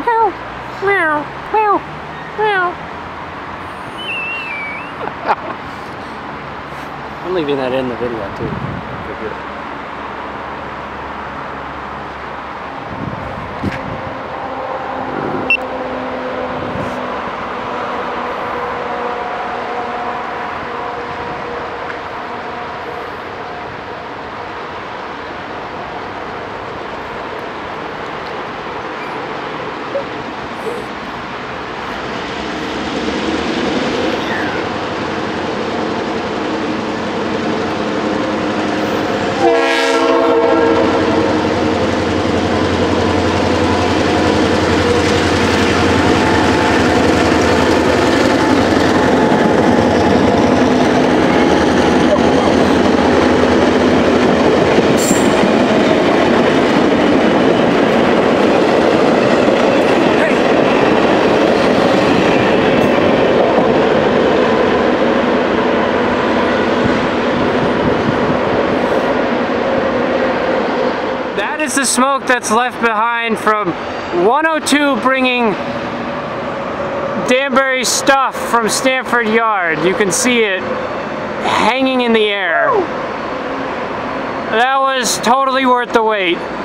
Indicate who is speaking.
Speaker 1: Meow, meow, meow, meow. I'm leaving that in the video too. Is the smoke that's left behind from 102 bringing Danbury stuff from Stamford Yard. You can see it hanging in the air. That was totally worth the wait.